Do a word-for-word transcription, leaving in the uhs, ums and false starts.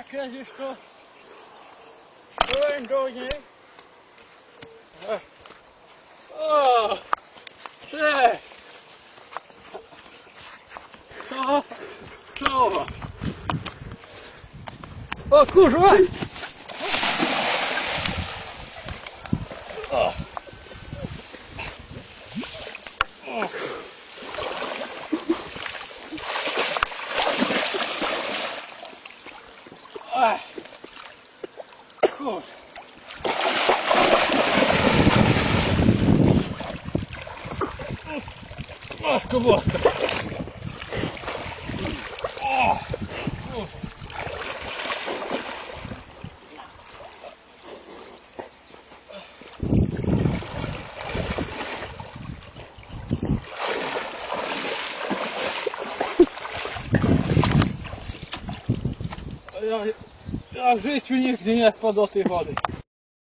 kręcisz to byłem do niej. O! Cześć! Co? Co? O kurwa! O! O! Ach! Kurwa! Matko boska! O! Ja, ja w życiu nigdy nie wpadł do tej wody.